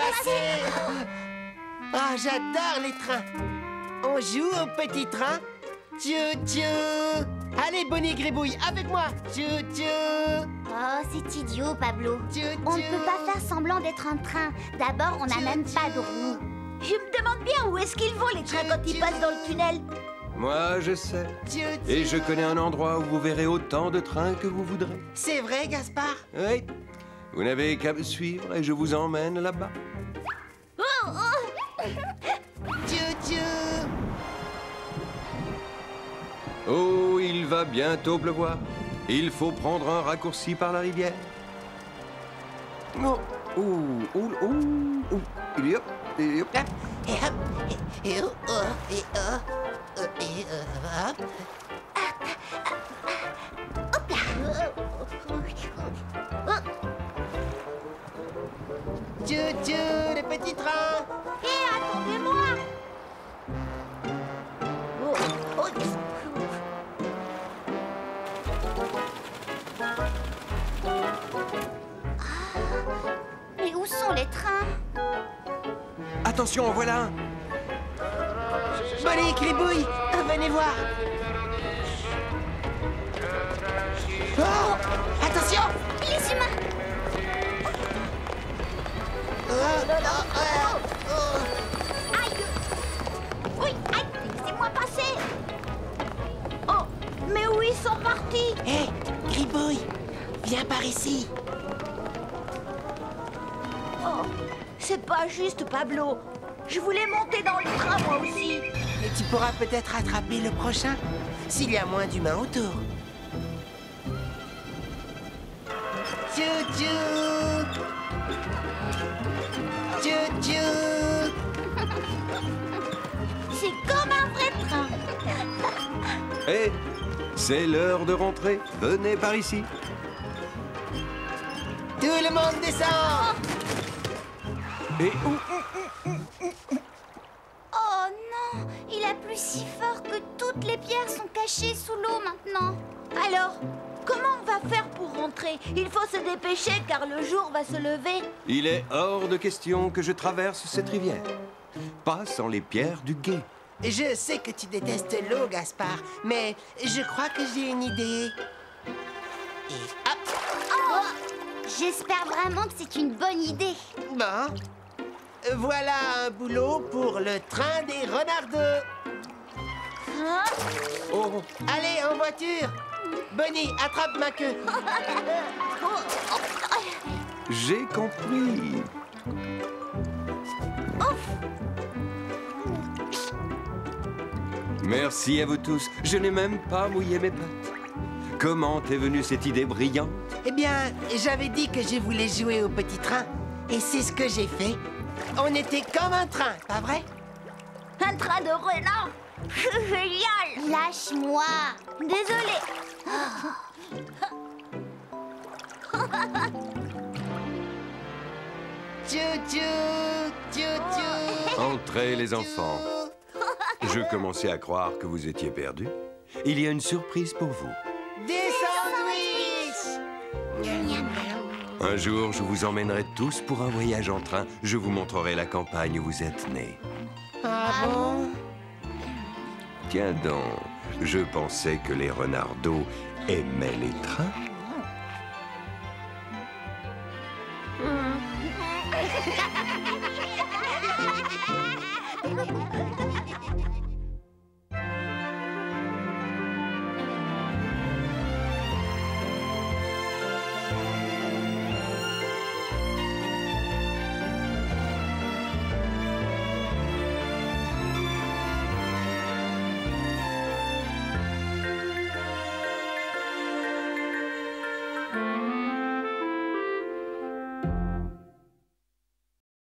passer. Ah, j'adore les trains. On joue au petit train. Tchou-tchou. Allez, Bonnie Gribouille, avec moi. Tchou-tchou. Oh, c'est idiot, Pablo. Tchou-tchou. On ne peut pas faire semblant d'être un train. D'abord, on n'a même pas de roues. Je me demande bien où est-ce qu'ils vont, les trains, quand ils passent dans le tunnel. Moi, je sais. Tchou-tchou. Et je connais un endroit où vous verrez autant de trains que vous voudrez. C'est vrai, Gaspard? Oui. Vous n'avez qu'à me suivre et je vous emmène là-bas. Tchou-tchou. Oh, il va bientôt pleuvoir. Il faut prendre un raccourci par la rivière. Oh, oh, oh, oh, oh. Et hop, et hop. Et hop, et oh, oh, et oh, et hop. Tchou-tchou, le petit train. Hé, attendez-moi. Oh, oh. Mais où sont les trains? Attention, en voilà un. Bonnie Gribouille, venez voir. Oh, attention. Les humains! Aïe. Oui, aïe, laissez-moi passer. Oh, mais où ils sont partis? Hé, Gribouille, viens par ici. Oh, c'est pas juste, Pablo. Je voulais monter dans le train, moi aussi. Et tu pourras peut-être attraper le prochain, s'il y a moins d'humains autour. Tchou-tchou. Tchou-tchou. C'est comme un vrai train. Hé, c'est l'heure de rentrer. Venez par ici. Tout le monde descend. Et où? Oh non! Il a plu si fort que toutes les pierres sont cachées sous l'eau maintenant. Alors, comment on va faire pour rentrer? Il faut se dépêcher car le jour va se lever. Il est hors de question que je traverse cette rivière. Pas sans les pierres du gué. Je sais que tu détestes l'eau, Gaspard, mais je crois que j'ai une idée. Et hop! Oh! J'espère vraiment que c'est une bonne idée. Bon. Voilà un boulot pour le train des renardeux. Hein? Oh, Allez, en voiture. Bonnie, attrape ma queue. j'ai compris. Merci à vous tous. Je n'ai même pas mouillé mes pattes. Comment est venue cette idée brillante? Eh bien, j'avais dit que je voulais jouer au petit train. Et c'est ce que j'ai fait. On était comme un train, pas vrai? Un train de renard? Génial! Lâche-moi! Désolée. Tchou-tchou, tchou-tchou. Entrez, les enfants. Je commençais à croire que vous étiez perdus. Il y a une surprise pour vous. Des sandwichs. Un jour, je vous emmènerai tous pour un voyage en train. Je vous montrerai la campagne où vous êtes nés. Ah bon? Tiens donc, je pensais que les renards d'eau aimaient les trains.